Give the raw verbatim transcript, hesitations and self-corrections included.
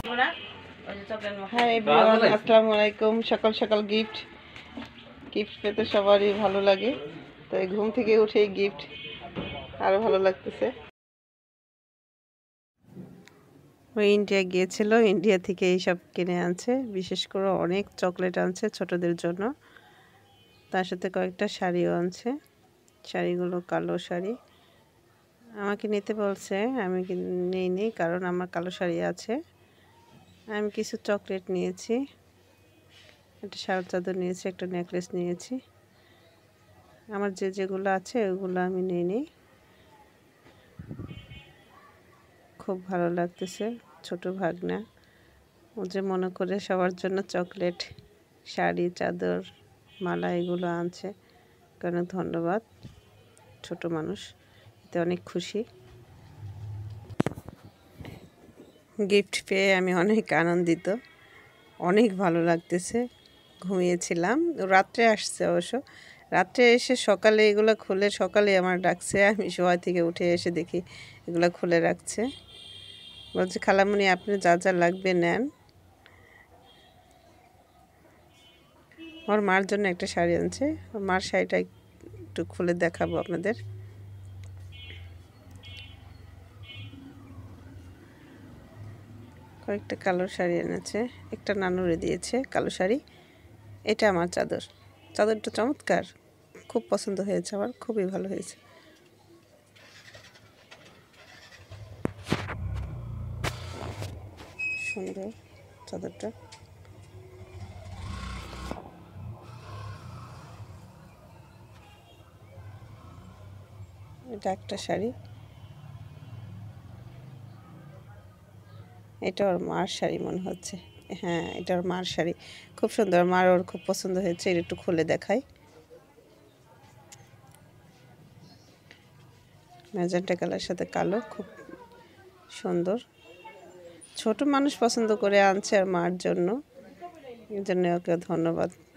হ্যাঁ এভরিওয়ান, আসসালামু আলাইকুম। সকাল সকাল গিফট গিফট পেতে সবারই ভালো লাগে, তাই ঘুম থেকে উঠেই গিফট আরো ভালো লাগতেছে। ওই ইন্ডিয়া গিয়েছিল, ইন্ডিয়া থেকে এইসব কিনে আনছে, বিশেষ করে অনেক চকলেট আনছে ছোটদের জন্য, তার সাথে কয়েকটা শাড়িও আনছে। শাড়িগুলো কালো শাড়ি, আমাকে নিতে বলছে, আমি নেই নি কারণ আমার কালো শাড়ি আছে। আমি কিছু চকলেট নিয়েছি, একটা শাল চাদর নিয়েছি, একটা নেকলেস নিয়েছি। আমার যে যেগুলো আছে ওগুলো আমি নিয়ে নিই। খুব ভালো লাগতেছে। ছোট ভাগনা ও যে মনে করে সবার জন্য চকলেট, শাড়ি, চাদর, মালা এগুলো আনছে, কারণ ধন্যবাদ। ছোট মানুষ, এতে অনেক খুশি। গিফট পেয়ে আমি অনেক আনন্দিত, অনেক ভালো লাগতেছে। ঘুমিয়েছিলাম, রাত্রে আসছে অবশ্য। রাত্রে এসে সকালে এগুলো খুলে, সকালে আমার ডাকছে, আমি শোয়া থেকে উঠে এসে দেখি এগুলো খুলে রাখছে। বলছে খালামণি আপনি যা যা লাগবে নেন। আমার মার জন্য একটা শাড়ি আনছে, মার শাড়িটা একটু খুলে দেখাবো আপনাদের। কয়েকটা কালো শাড়ি এনেছে, একটা নানুরে দিয়েছে কালো শাড়ি। এটা আমার চাদর, চাদরটা চমৎকার, খুব পছন্দ হয়েছে আমার, খুবই ভালো হয়েছে। সুন্দর চাদরটা। এটা একটা শাড়ি, এটা ওর মার শাড়ি মনে হচ্ছে। হ্যাঁ, এটা ওর মার শাড়ি, খুব সুন্দর, মার ওর খুব পছন্দ হয়েছে। এটা একটু খুলে দেখাই। ম্যাজেন্টা কালার সাথে কালো, খুব সুন্দর। ছোট মানুষ পছন্দ করে আনছে আর মার জন্য, এই জন্য ওকে ধন্যবাদ।